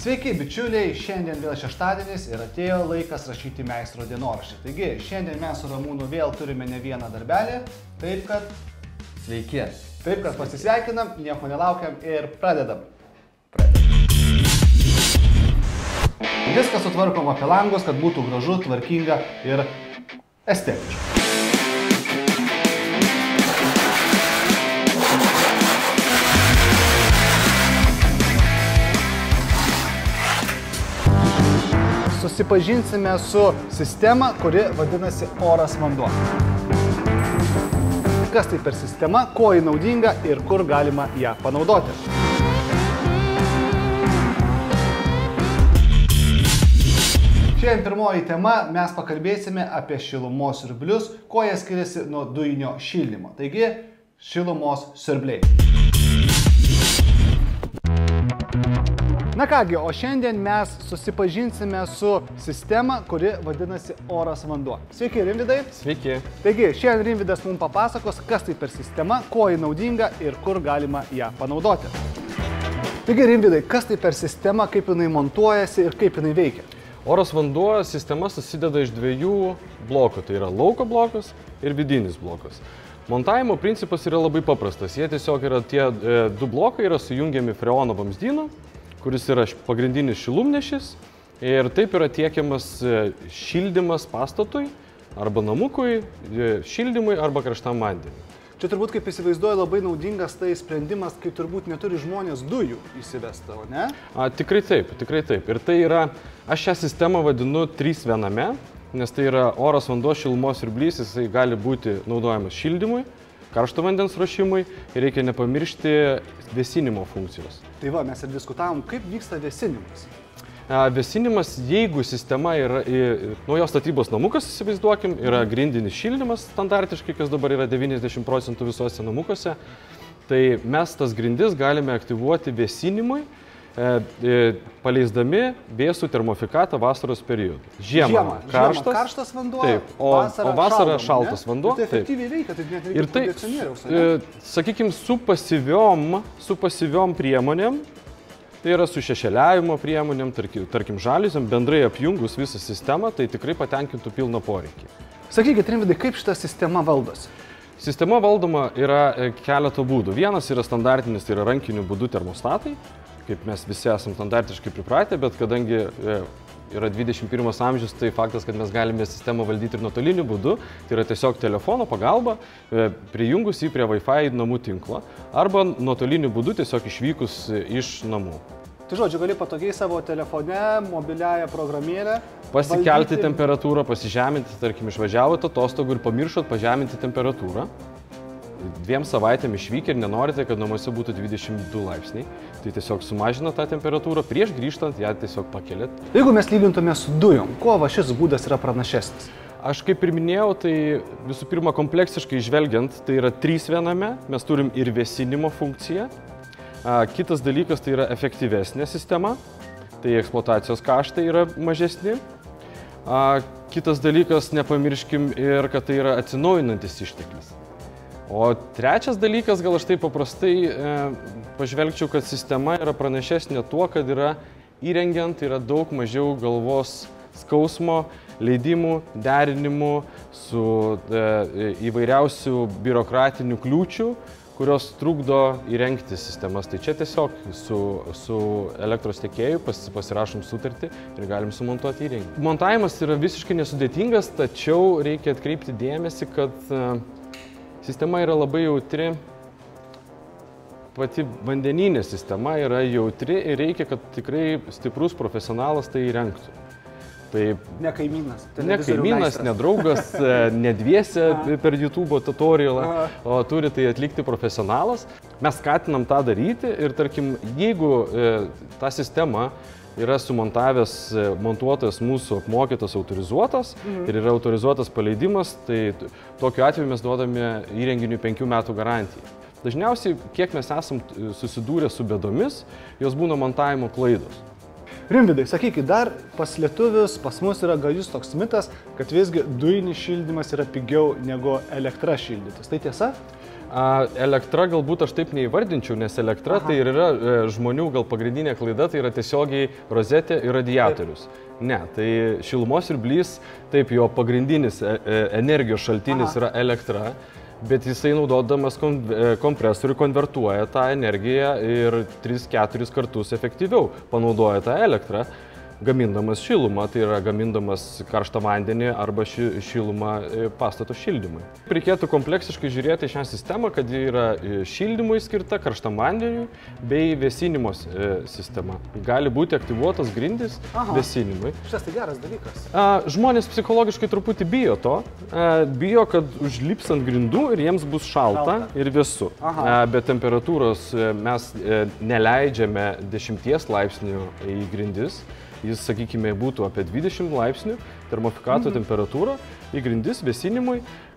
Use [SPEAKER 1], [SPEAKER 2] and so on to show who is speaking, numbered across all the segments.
[SPEAKER 1] Sveiki, bičiuliai, šiandien vėl šeštadienis ir atėjo laikas rašyti meistro dienoraštį. Taigi, šiandien mes su Ramūnu vėl turime ne vieną darbelį, taip kad...
[SPEAKER 2] Sveiki.
[SPEAKER 1] Taip kad pasisveikinam, nieko nelaukiam ir pradedam. Viską sutvarkom apie langus, kad būtų gražu, tvarkinga ir estetiška. Susipažinsime su sistema, kuri vadinasi oras vanduo. Kas tai per sistema, kuo ji naudinga ir kur galima ją panaudoti. Šiandien pirmoji tema mes pakalbėsime apie šilumos siurblius, kuo jie skiriasi nuo dujinio šildymo. Taigi, šilumos siurbliai. Na kągi, o šiandien mes susipažinsime su sistema, kuri vadinasi oras vanduo. Sveiki, Rimvydai.
[SPEAKER 2] Sveiki.
[SPEAKER 1] Taigi, šiandien Rimvydas mums papasakos, kas tai per sistema, kuo ji naudinga ir kur galima ją panaudoti. Taigi, Rimvydai, kas tai per sistema, kaip jinai montuojasi ir kaip jinai veikia?
[SPEAKER 2] Oras vanduo sistema susideda iš dviejų blokų, tai yra lauko blokas ir vidinis blokas. Montavimo principas yra labai paprastas. Jie tiesiog yra tie du blokai yra sujungiami freono vamzdynu, kuris yra pagrindinis šilumnešis ir taip yra tiekiamas šildymas pastatui arba namukui, šildymui arba karštam vandeniui.
[SPEAKER 1] Čia turbūt, kaip įsivaizduoju, labai naudingas tai sprendimas, kai turbūt neturi žmonės dujų įsivesta, o ne?
[SPEAKER 2] Tikrai taip, tikrai taip. Ir tai yra, aš šią sistemą vadinu 3 viename, nes tai yra oras vanduo šilumos siurblys, jisai gali būti naudojamas šildymui, karšto vandens ruošimui ir reikia nepamiršti vėsinimo funkcijos.
[SPEAKER 1] Tai va, mes ir diskutavom, kaip vyksta vėsinimas.
[SPEAKER 2] Vėsinimas, jeigu sistema yra naujos statybos namukas, įsivaizduokim, yra grindinis šildymas standartiškai, kas dabar yra 90% visuose namukuose, tai mes tas grindis galime aktyvuoti vėsinimui, paleisdami vėsų termofikatą vasaros periodu. Žiemą
[SPEAKER 1] karštas vanduo,
[SPEAKER 2] taip, o vasarą šaltas vanduo.
[SPEAKER 1] Tai efektyviai veikia, tai net nereikia kondicionieriaus, ne?
[SPEAKER 2] Sakykime, su pasyviom priemonėm, tai yra su šešėliavimo priemonėm, tarkim žaliuziam, bendrai apjungus visą sistemą, tai tikrai patenkintų pilną poreikį.
[SPEAKER 1] Sakykit, Rimvydai, kaip šita sistema valdosi?
[SPEAKER 2] Sistema valdoma yra keleto būdų. Vienas yra standartinis, tai yra rankiniu būdu termostatai, kaip mes visi esame standartiškai pripratę, bet kadangi yra 21 amžius, tai faktas, kad mes galime sistemą valdyti ir nuotoliniu būdu, tai yra tiesiog telefono pagalba, prijungus jį prie Wi-Fi namų tinklo, arba nuotoliniu būdu tiesiog išvykus iš namų.
[SPEAKER 1] Tai žodžiu, gali patogiai savo telefone, mobiliąją programėlę
[SPEAKER 2] pasikelti temperatūrą, pasižeminti, tarkim, išvažiavote atostogų ir pamiršot pažeminti temperatūrą. 2 savaitėm išvykę ir nenorite, kad namuose būtų 22 laipsniai, tai tiesiog sumažina tą temperatūrą, prieš grįžtant ją tiesiog pakelėt.
[SPEAKER 1] Jeigu mes lygintume su dujom, kuo šis būdas yra pranašesnis?
[SPEAKER 2] Aš kaip ir minėjau, tai visų pirma kompleksiškai žvelgiant, tai yra 3 viename, mes turim ir vėsinimo funkciją. Kitas dalykas tai yra efektyvesnė sistema, tai eksploatacijos kaštai yra mažesni. Kitas dalykas, nepamirškim ir kad tai yra atsinaujinantis išteklis. O trečias dalykas, gal aš taip paprastai pažvelgčiau, kad sistema yra pranašesnė tuo, kad yra įrengiant yra daug mažiau galvos skausmo, leidimų, derinimų su įvairiausių biurokratinių kliūčių, kurios trukdo įrengti sistemas. Tai čia tiesiog su elektros tiekėju pasirašom sutartį ir galim sumontuoti įrenginį. Montavimas yra visiškai nesudėtingas, tačiau reikia atkreipti dėmesį, kad sistema yra labai jautri, pati vandeninė sistema yra jautri ir reikia, kad tikrai stiprus profesionalas tai įrengtų. Tai
[SPEAKER 1] ne kaimynas,
[SPEAKER 2] ne kaimynas, ne draugas, ne dviese per YouTube tutorialą, o turi tai atlikti profesionalas. Mes skatinam tą daryti ir tarkim, jeigu ta sistema yra montuotojas mūsų apmokytas, autorizuotas ir yra autorizuotas paleidimas, tai tokiu atveju mes duodame įrenginiui 5 metų garantiją. Dažniausiai, kiek mes esam susidūrę su bėdomis, jos būna montavimo klaidos.
[SPEAKER 1] Rimvydai, sakykit, dar pas lietuvius, pas mus yra gajus toks mitas, kad visgi dujinis šildymas yra pigiau negu elektra šildytis. Tai tiesa?
[SPEAKER 2] Elektra galbūt aš taip neįvardinčiau, nes elektra tai ir yra žmonių gal pagrindinė klaida, tai yra tiesiogiai rozetė ir radiatorius. Ne, tai šilumos siurblys, taip, jo pagrindinis energijos šaltinis yra elektra, bet jisai naudodamas kompresorių konvertuoja tą energiją ir 3-4 kartus efektyviau panaudoja tą elektrą, gamindamas šilumą, tai yra gamindamas karštą vandenį arba šilumą pastato šildymui. Reikėtų kompleksiškai žiūrėti šią sistemą, kad ji yra šildymui skirta, karštam vandeniui bei vėsinimo sistema. Gali būti aktyvuotas grindys vėsinimui.
[SPEAKER 1] Šitas tai geras dalykas.
[SPEAKER 2] Žmonės psichologiškai truputį bijo to. Bijo, kad užlips ant grindų ir jiems bus šalta ir vėsu. Be temperatūros mes neleidžiame 10 laipsnių į grindis. Jis, sakykime, būtų apie 20 laipsnių termofikato temperatūra į grindis vėsinimui.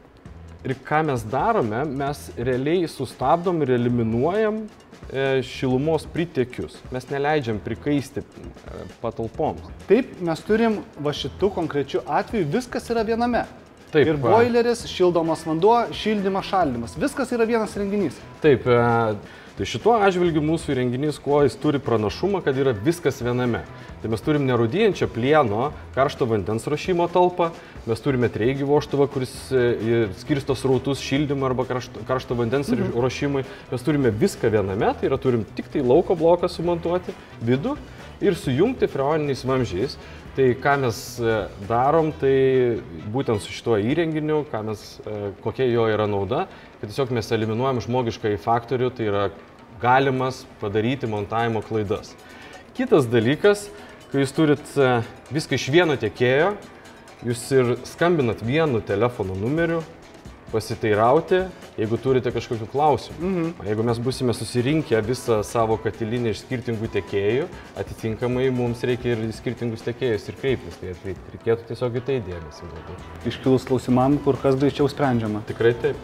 [SPEAKER 2] Ir ką mes darome, mes realiai sustabdom ir eliminuojam šilumos pritiekius. Mes neleidžiam prikaisti patalpoms.
[SPEAKER 1] Taip, mes turim va šitų konkrečių atvejų, viskas yra viename.
[SPEAKER 2] Taip,
[SPEAKER 1] ir boileris, šildomas vanduo, šildymas, šaldymas. Viskas yra vienas renginys.
[SPEAKER 2] Taip, tai šituo atžvilgiu mūsų įrenginys, kuo jis turi pranašumą, kad yra viskas viename. Tai mes turim nerūdijančią plieno, karšto vandens ruošimo talpą, mes turime treigį vožtuvą, kuris skirsto srautus šildymui arba karšto vandens ruošimui. Mes turime viską viename, tai yra turim tik tai lauko bloką sumontuoti, vidų ir sujungti freoniniais vamzdžiais. Tai ką mes darom, tai būtent su šituo įrenginiu, kokia jo yra nauda, kad tiesiog mes eliminuojam žmogiškąjį faktorių, tai yra galimas padaryti montavimo klaidas. Kitas dalykas, kai jūs turit viską iš vieno tiekėjo, jūs ir skambinat vienu telefono numeriu, pasiteirauti, jeigu turite kažkokių klausimų. Jeigu mes būsime susirinkę visą savo katilinę iš skirtingų tiekėjų, atitinkamai mums reikia ir skirtingus tiekėjus ir kreiptis. Tai reikėtų tiesiog į tai dėmesį.
[SPEAKER 1] Iškilus klausimam, kur kas greičiau sprendžiama.
[SPEAKER 2] Tikrai taip.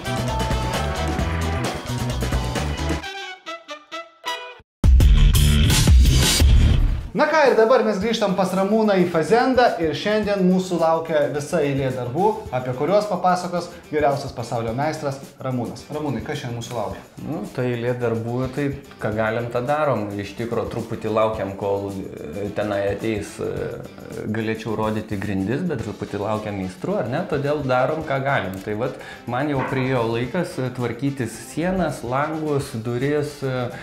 [SPEAKER 1] Na ką, ir dabar mes grįžtam pas Ramūną į Fazendą ir šiandien mūsų laukia visa eilė darbų, apie kuriuos papasakos geriausias pasaulio meistras Ramūnas. Ramūnai, kas šiandien mūsų laukia?
[SPEAKER 3] Ta eilė darbų, tai ką galim, tą darom. Iš tikro truputį laukiam, kol tenai ateis, galėčiau rodyti grindis, bet truputį laukiam meistrų, ar ne? Todėl darom, ką galim. Tai vat, man jau priėjo laikas tvarkytis sienas, langus, duris,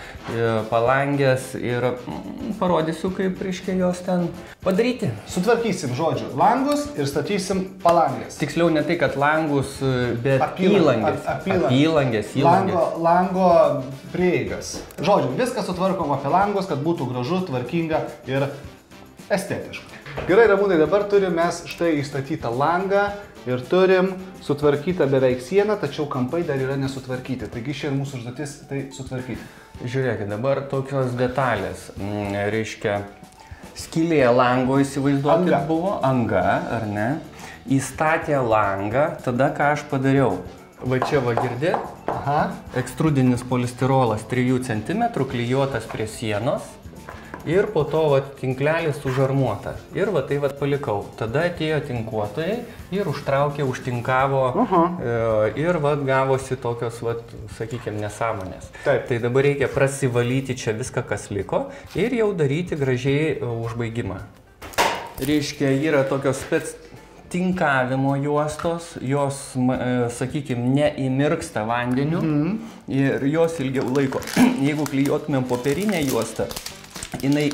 [SPEAKER 3] palangės ir parodysiu, kaip reiškia jos ten padaryti.
[SPEAKER 1] Sutvarkysim, žodžiu, langus ir statysim palangės.
[SPEAKER 3] Tiksliau ne tai, kad langus, bet įlangės. Apylangės.
[SPEAKER 1] Lango prieigas. Žodžiu, viską sutvarkom apie langus, kad būtų gražu, tvarkinga ir estetiška. Gerai, Ramūnai, dabar turim mes štai įstatytą langą ir turim sutvarkytą beveik sieną, tačiau kampai dar yra nesutvarkyti. Taigi šiandien mūsų užduotis tai sutvarkyti.
[SPEAKER 3] Žiūrėkit, dabar tokios detalės. Reiškia, skylė lango įsivaizduokit buvo, anga, ar ne? Įstatė langą, tada ką aš padariau? Va čia va girdėt? Ekstrudinis polistirolas 3 cm klijuotas prie sienos. Ir po to va, tinklelis sužarmuota. Ir va tai va palikau. Tada atėjo tinkuotojai ir užtraukė, užtinkavo ir va gavosi tokios, va, sakykime, nesąmonės.
[SPEAKER 1] Taip.
[SPEAKER 3] Tai dabar reikia prasivalyti čia viską, kas liko ir jau daryti gražiai užbaigimą. Reiškia, yra tokios spec tinkavimo juostos, jos, sakykime, neįmirksta vandeniu ir jos ilgiau laiko. Jeigu klijuotumėm popierinę juostą, jinai,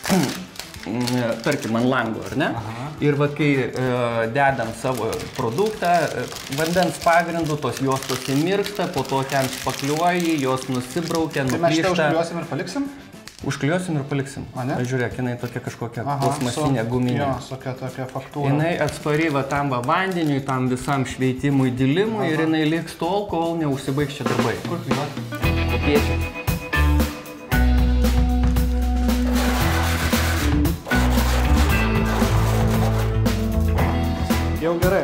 [SPEAKER 3] tarkim, ant lango, ar ne? Ir va, kai dedam savo produktą, vandens pagrindų, tos juostos įmirksta, po to ten pakliuoji, jos nusibraukia, nuplyšta.
[SPEAKER 1] Tai mes šitą užkliuosim ir paliksim?
[SPEAKER 3] Užkliuosim ir paliksim. Žiūrėk, jinai tokia kažkokia plastmasinė guminė.
[SPEAKER 1] Tokia faktūra.
[SPEAKER 3] Jinai atspari va tam vandeniui, tam visam šveitimui, dilimui ir jinai liks tol, kol neužsibaigs čia darbai.
[SPEAKER 1] Kur klijuoti?
[SPEAKER 3] Kopiečiai.
[SPEAKER 1] Jau gerai.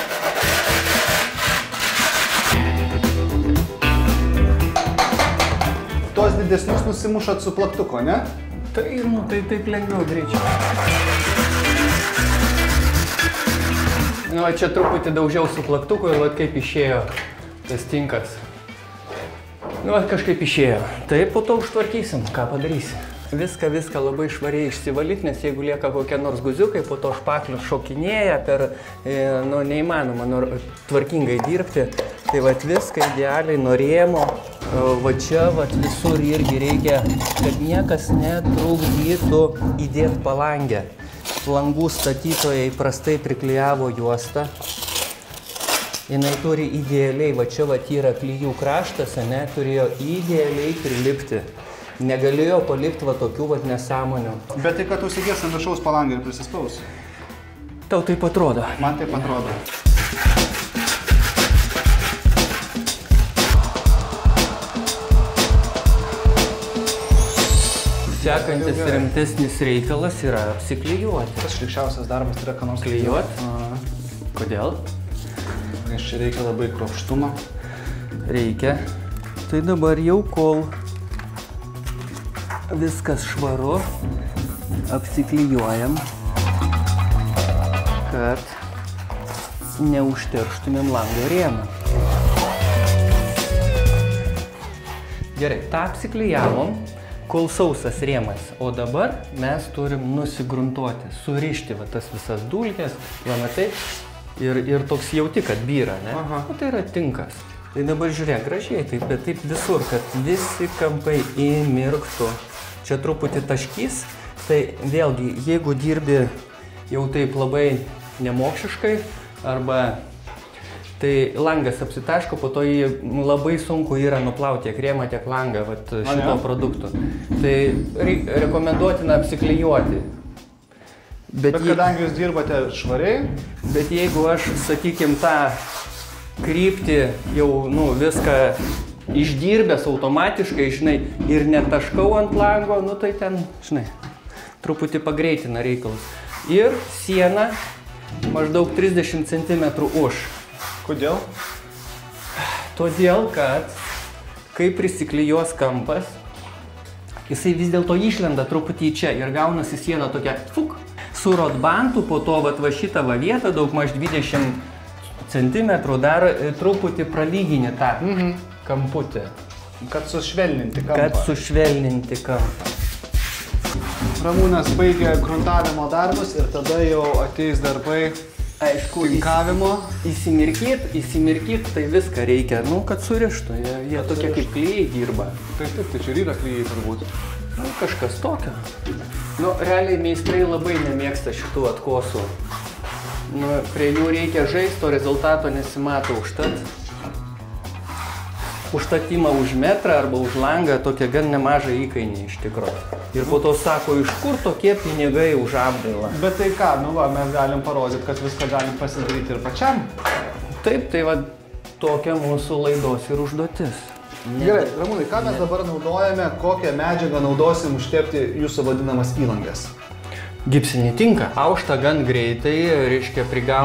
[SPEAKER 1] Tuos didesnius nusimušat su plaktuko, ne?
[SPEAKER 3] Tai, tai taip lengviau, greičiau. Čia truputį daužiau su plaktuku ir va kaip išėjo tas tinkas. Nu, kažkaip išėjo. Taip, po to užtvarkysim, ką padarysi. Viską labai švariai išsivalyti, nes jeigu lieka kokie nors guziukai, po to špaklius šokinėja per, nu, neįmanoma tvarkingai dirbti. Tai vat viską idealiai norėjimo, va čia, vat visur irgi reikia, kad niekas netrukdytų įdėti palangę. Langų statytojai prastai priklijavo juostą. Jinai turi idealiai, va čia vat yra klijų kraštas, ane, turėjo idealiai prilipti. Negalėjo palikti va tokių vat nesąmonių.
[SPEAKER 1] Bet tai, kad užsigės ant viršaus palangą ir prisispaus.
[SPEAKER 3] Tau taip atrodo.
[SPEAKER 1] Man taip atrodo.
[SPEAKER 3] Sekantis rimtesnis reikalas yra apsiklijuoti.
[SPEAKER 1] Tas šlikščiausias darbas yra, ką nors
[SPEAKER 3] klijuoti. Kodėl?
[SPEAKER 1] Nes čia reikia labai kruopštumo.
[SPEAKER 3] Reikia. Tai dabar jau kol viskas švaru, apsiklijuojam, kad neužterštumėm lango rėmą. Gerai, tą apsiklijavom, kol sausas rėmas, o dabar mes turim nusigruntuoti, surišti va tas visas dulkes, va matai, ir toks jauti, kad byra, ne? Aha. O tai yra tinkas. Tai dabar žiūrėk gražiai, taip, bet taip visur, kad visi kampai įmirktų. Čia truputį taškys, tai vėlgi, jeigu dirbi jau taip labai nemokšiškai, arba tai langas apsitaško, po to jį labai sunku yra nuplauti tiek rėmą, tiek langą vat, šito produkto. Tai rekomenduotina apsiklijuoti.
[SPEAKER 1] Bet kadangi jūs dirbate švariai?
[SPEAKER 3] Bet jeigu aš, sakykim, tą kryptį jau, nu, viską išdirbęs automatiškai, žinai, ir netaškau ant lango, nu tai ten, žinai, truputį pagreitina reikalus. Ir siena maždaug 30 cm už.
[SPEAKER 1] Kodėl?
[SPEAKER 3] Todėl, kad kai prisiklijuos kampas, jisai vis dėlto išlenda truputį čia ir gaunasi siena tokia, fuk, su rotbantu, po to va šitą va vietą, daug maž 20 cm, dar truputį pralygini tą kamputį.
[SPEAKER 1] Kad sušvelninti kampą.
[SPEAKER 3] Kad sušvelninti kampą.
[SPEAKER 1] Ramūnas baigė gruntavimo darbus ir tada jau ateis darbai, aišku, tinkavimo.
[SPEAKER 3] Įsimirkyt, tai viską reikia, nu, kad surištų. Jie tokie kaip klijai dirba.
[SPEAKER 1] Taip, tai čia yra klijai turbūt.
[SPEAKER 3] Nu, kažkas tokio. Nu, realiai meistrai labai nemėgsta šitų atkosų. Nu, prie jų reikia žaisti, o rezultato nesimato užtat ima už metrą arba už langą tokia gan nemažą įkainį iš tikrųjų. Ir po to sako, iš kur tokie pinigai už apdailą.
[SPEAKER 1] Bet tai ką, nu va, mes galim parodyti, kad viską galim pasidaryti ir pačiam.
[SPEAKER 3] Taip, tai va, tokia mūsų laidos ir užduotis.
[SPEAKER 1] Gerai, Ramūnai, ką mes dabar naudojame, kokią medžiagą naudosim užtepti jūsų vadinamas įlangas?
[SPEAKER 3] Gipsinį tinka. Aušta gan greitai, reiškia,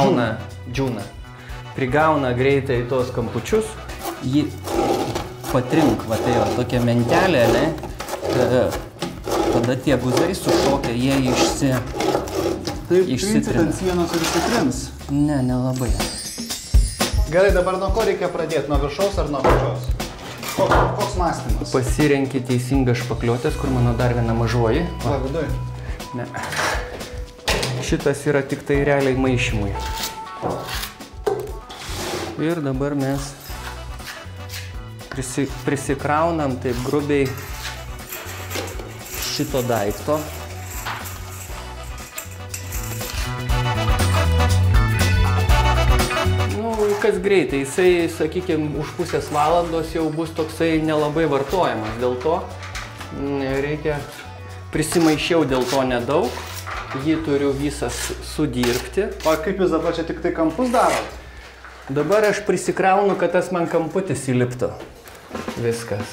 [SPEAKER 3] prigauna greitai tos kampučius. Jį patrink, va tai va, tokia mentelė, ne? Tada tie guzai sušokia, jie išsitrina.
[SPEAKER 1] Ant sienos ir išsitrins?
[SPEAKER 3] Ne, nelabai.
[SPEAKER 1] Gerai, dabar nuo ko reikia pradėti? Nuo viršaus ar nuo apačios? Koks mąstymas?
[SPEAKER 3] Pasirenki teisingą špakliuotės, kur mano dar viena mažoji.
[SPEAKER 1] Va, viduj?
[SPEAKER 3] Ne. Šitas yra tik tai realiai maišymui. Ir dabar mes prisikraunam taip grubiai šito daikto. Nu, kas greitai, jisai, sakykime, už pusės valandos jau bus toksai nelabai vartojamas. Dėl to reikia, prisimaišiau dėl to nedaug, jį turiu visas sudirbti.
[SPEAKER 1] O kaip jūs dabar čia tik tai kampus darot?
[SPEAKER 3] Dabar aš prisikraunu, kad tas man kamputis įliptų. Viskas.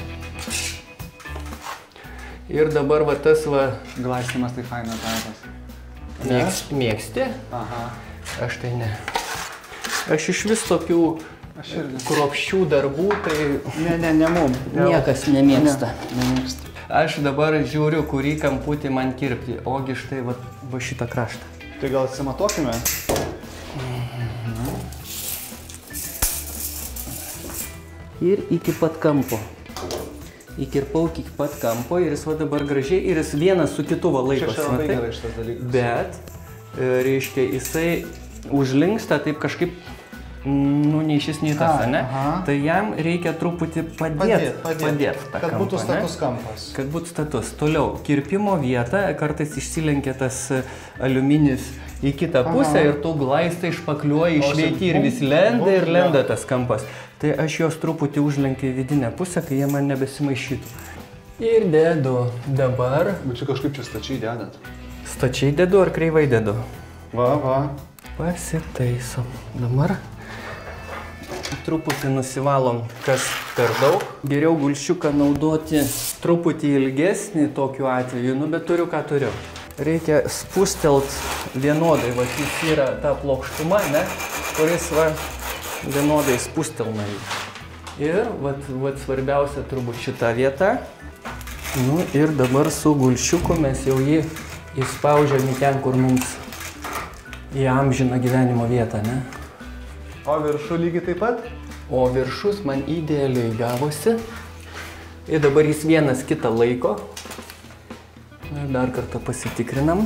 [SPEAKER 3] Ir dabar va tas va...
[SPEAKER 1] Glaistymas tai fainas darbas.
[SPEAKER 3] Mėgsti?
[SPEAKER 1] Aha.
[SPEAKER 3] Aš tai ne. Aš iš vis tokių kruopščių darbų, tai...
[SPEAKER 1] Ne mum.
[SPEAKER 3] Niekas nemėgsta.
[SPEAKER 1] Nemėgsta.
[SPEAKER 3] Aš dabar žiūriu, kurį kamputį man kirpti. Ogi štai va šitą kraštą.
[SPEAKER 1] Tai gal atsimatuokime?
[SPEAKER 3] ir iki pat kampo. Įkirpau iki pat kampo ir jis va dabar gražiai ir jis vienas su kitu va laikosi.
[SPEAKER 1] Čia labai gerai šitas dalykas.
[SPEAKER 3] Bet, reiškia, jisai užlinksta taip kažkaip, nu, nei šis, nei tas, ne? Tai jam reikia truputį padėti tą
[SPEAKER 1] kad būtų status kampas.
[SPEAKER 3] Kad būtų status. Toliau, kirpimo vieta, kartais išsilenkia tas aliuminis į kitą pusę ir tu glaistai išpakliuoji, išveiti ir vis lenda ir lenda tas kampas. Tai aš jos truputį užlenkiu į vidinę pusę, kai jie man nebesimaišytų. Ir dedu dabar.
[SPEAKER 1] Bet čia kažkaip čia stačiai dedat.
[SPEAKER 3] Stačiai dedu ar kreivai dedu?
[SPEAKER 1] Va.
[SPEAKER 3] Pasitaisom. Dabar truputį nusivalom, kas per daug. Geriau gulščiuką naudoti truputį ilgesnį tokiu atveju, nu bet turiu ką turiu. Reikia spustelt vienodai, va jis yra ta plokštuma, ne, kuris va vienodai spustelna jį. Ir va svarbiausia turbūt šita vieta. Nu ir dabar su gulščiuku mes jau jį įspaudžiam į ten, kur mums įamžina gyvenimo vietą, ne?
[SPEAKER 1] O viršų lygiai taip pat?
[SPEAKER 3] O viršus man idealiai gavosi. Ir dabar jis vienas kitą laiko. Ir dar kartą pasitikrinam.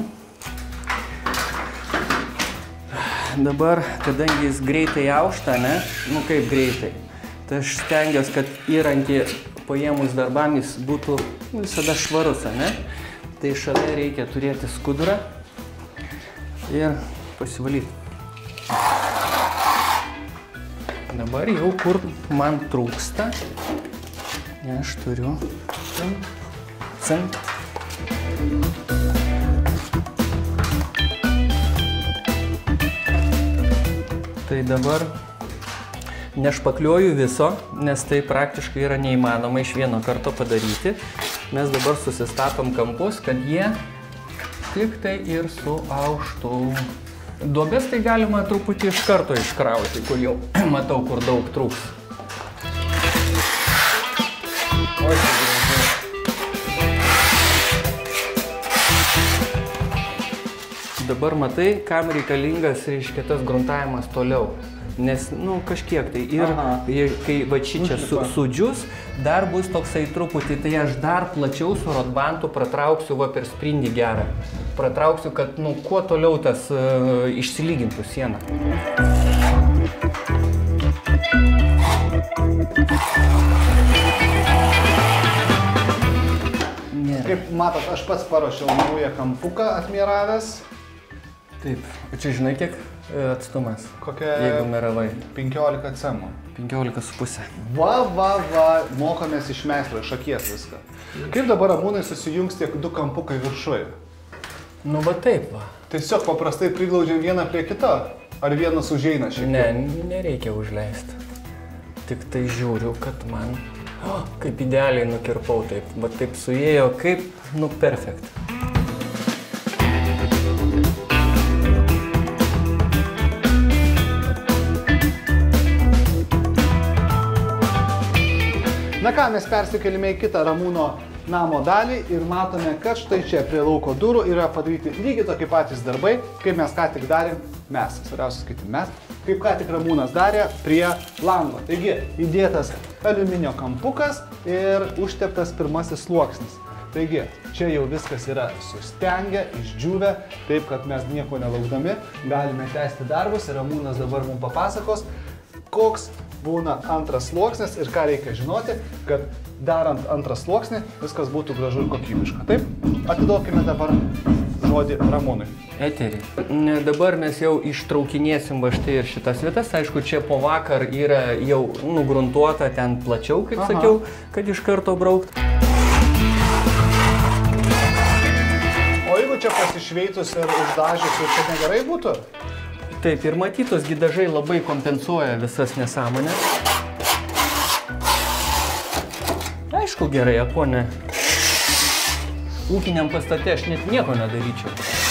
[SPEAKER 3] Dabar, kadangi jis greitai aušta, ne? Nu kaip greitai. Tai aš stengiuosi, kad įrankį paėmus darbam jis būtų visada švarus, ne? Tai šalia reikia turėti skudurą ir pasivalyti. Dabar jau kur man trūksta, aš turiu cint. Tai dabar nešpakliuoju viso, nes tai praktiškai yra neįmanoma iš vieno karto padaryti. Mes dabar susistatom kampus, kad jie tik tai ir suauštų. Duobės tai galima truputį iš karto iškrauti, kur jau matau, kur daug trūks. Oi, dabar matai, kam reikalingas, reiškia, tas gruntavimas toliau. Nes, nu, kažkiek tai. Ir kai va čia sudžius, dar bus toksai truputį, tai aš dar plačiau su rotbantu pratrauksiu va per sprindį gerą. Pratrauksiu, kad, nu, kuo toliau tas išsilygintų sieną.
[SPEAKER 1] Kaip matot, aš pats paruošiau naują kampuką atmieravęs.
[SPEAKER 3] Taip, čia žinai kiek atstumas?
[SPEAKER 1] Kokia?
[SPEAKER 3] Jeigu meravai.
[SPEAKER 1] 15 cm.
[SPEAKER 3] 15,5.
[SPEAKER 1] Va, mokomės iš meistro, iš akies viską. Kaip dabar Ramūnai susijungs tiek du kampukai viršuje?
[SPEAKER 3] Nu, va taip va.
[SPEAKER 1] Tiesiog paprastai priglaudžiam vieną prie kito? Ar vienas užeina šiek tiek?
[SPEAKER 3] Ne, nereikia užleisti. Tik tai žiūriu, kad man... O, kaip idealiai nukirpau taip. Va taip suėjo, kaip, nu, perfekt.
[SPEAKER 1] Na ką, mes persikėlime į kitą Ramūno namo dalį ir matome, kad štai čia prie lauko durų yra padaryti lygiai tokie patys darbai, kaip mes ką tik darėm, svarbiausia skaityti mes, kaip ką tik Ramūnas darė prie lango. Taigi, įdėtas aliuminio kampukas ir užteptas pirmasis sluoksnis. Taigi, čia jau viskas yra sustengę, išdžiūvę, taip kad mes nieko nelaukdami galime tęsti darbus ir Ramūnas dabar mums papasakos, koks būna antras sluoksnis ir ką reikia žinoti, kad darant antrą sluoksnį viskas būtų gražu ir kokybiška. Taip, atiduokime dabar žodį Ramūnui.
[SPEAKER 3] Eterį. Dabar mes jau ištraukinėsim va štai ir šitas vietas. Aišku, čia po vakar yra jau nugruntuota ten plačiau, kaip sakiau, kad iš karto braukt.
[SPEAKER 1] O jeigu čia pasišveitus ir uždažius, ir čia negerai būtų?
[SPEAKER 3] Taip, ir matytos dažai labai kompensuoja visas nesąmonės. Aišku, gerai, o ko ne? Ūkiniam pastate aš net nieko nedaryčiau.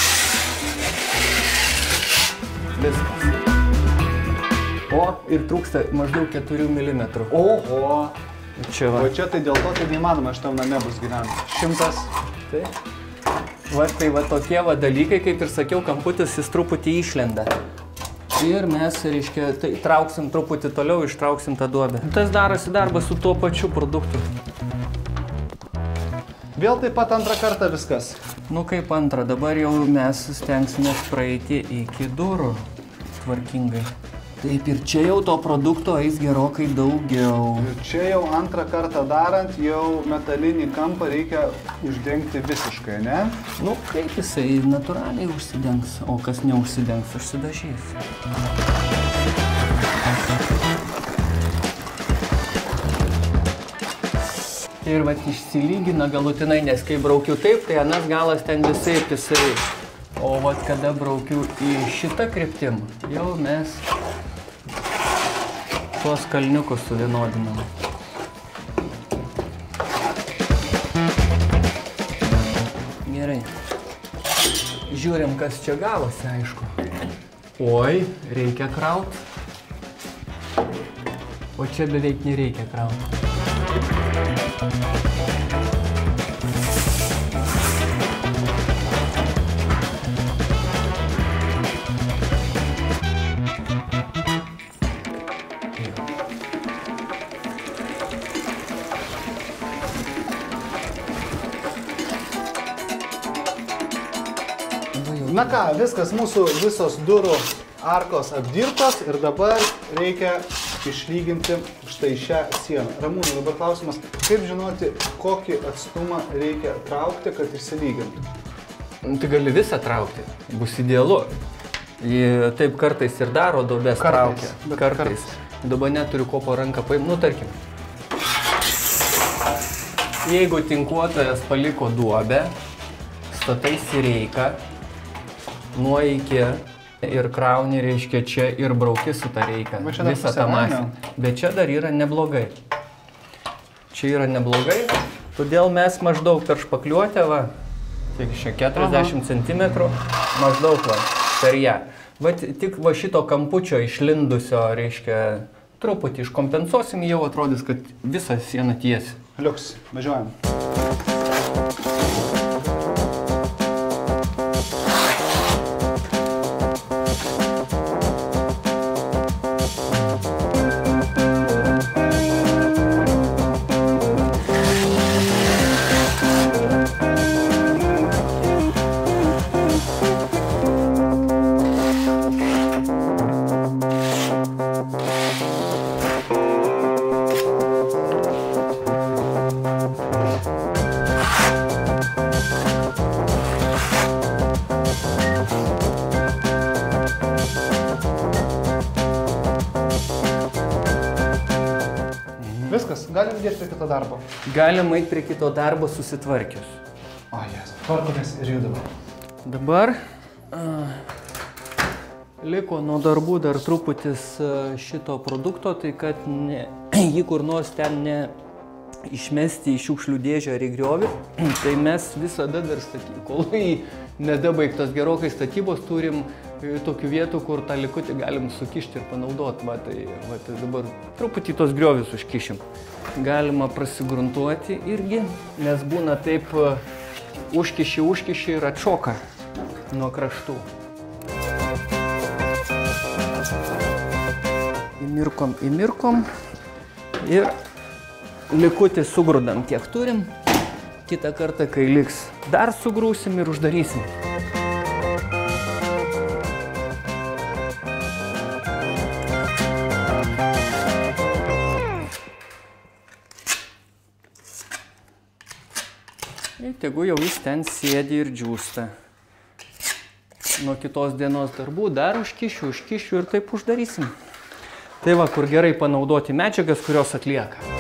[SPEAKER 3] Viskas. O, ir trūksta maždaug 4 mm.
[SPEAKER 1] Oho!
[SPEAKER 3] Čia va.
[SPEAKER 1] O čia tai dėl to tai neįmanoma šitam name bus gyventi. 100.
[SPEAKER 3] Taip. Va, tai va tokie va dalykai, kaip ir sakiau, kamputis jis truputį išlenda. Ir mes, reiškia, tai trauksim truputį toliau, ištrauksim tą duobę. Tas darosi darbas su tuo pačiu produktu.
[SPEAKER 1] Vėl taip pat antrą kartą viskas.
[SPEAKER 3] Nu kaip antrą, dabar jau mes stengsimės praeiti iki durų tvarkingai. Taip, ir čia jau to produkto eis gerokai daugiau.
[SPEAKER 1] Ir čia jau antrą kartą darant, jau metalinį kampą reikia uždengti visiškai, ne?
[SPEAKER 3] Nu kaip jisai natūraliai užsidengs, o kas neužsidengs, užsidažys. Ir vat išsilygina galutinai, nes kai braukiu taip, tai anas galas ten visai. O vat kada braukiu į šitą kryptim, jau mes tuos kalniukus suvienodinam. Gerai. Žiūrim, kas čia gavosi, aišku. Oi, reikia kraut. O čia beveik nereikia kraut.
[SPEAKER 1] Na ką, viskas, mūsų visos durų arkos apdirbtos ir dabar reikia išlyginti štai šią sieną. Ramūnai, dabar klausimas, kaip žinoti, kokį atstumą reikia traukti, kad išsilygintų?
[SPEAKER 3] Tai gali visą traukti, bus idealu. Taip kartais ir daro, duobės traukia. Kartais. Dabar neturiu ko po ranką paimti, nu tarkim. Jeigu tinkuotojas paliko duobę, stataisi reiką, nuo iki ir krauni, reiškia, čia ir brauki su tą reiką, visą tą masę. Bet čia dar yra neblogai. Čia yra neblogai, todėl mes maždaug per špakliuotę, va, tiek čia 40 cm, maždaug va, per ją. Va, tik va šito kampučio išlindusio, reiškia, truputį iškompensuosim, jau atrodys, kad visą sieną tiesi.
[SPEAKER 1] Liuks, važiuojam. Viskas, galim dėti prie kito darbo.
[SPEAKER 3] Galim eiti prie kito darbo susitvarkius.
[SPEAKER 1] O, jas, tvarkomės ir judam.
[SPEAKER 3] Dabar liko nuo darbų dar truputis šito produkto, tai kad jį kur nors ten ne išmesti į šiukšlių dėžę ar į griovį, tai mes visada dar kol nedabaigtos gerokai statybos, turim tokių vietų, kur tą likutį galim sukišti ir panaudoti. Va, tai dabar truputį tos griovius užkišim. Galima prasigruntuoti irgi, nes būna taip užkiši ir atšoka nuo kraštų. Įmirkom ir likutį sugrūdam, kiek turim. Kitą kartą, kai liks, dar sugrūsim ir uždarysim. Ir tegu jau jis ten sėdi ir džiūsta. Nuo kitos dienos darbų dar užkišiu ir taip uždarysim. Tai va, kur gerai panaudoti medžiagas, kurios atlieka.